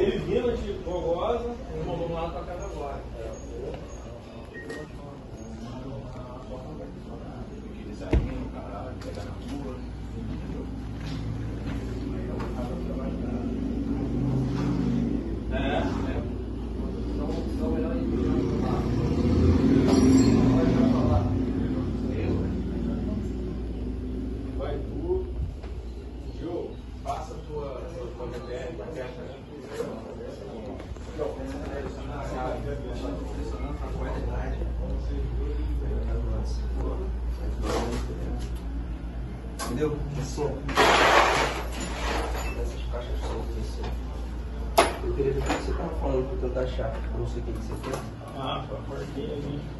Ele vindo de Fogosa, vamos lá pra casa agora. Passa a tua BR para testa, né? Entendeu? Assim, essas caixas soltas assim. Eu queria ver o que você estava falando para tentar achar. Eu não sei o que você quer. Ah, para a porquinha, gente.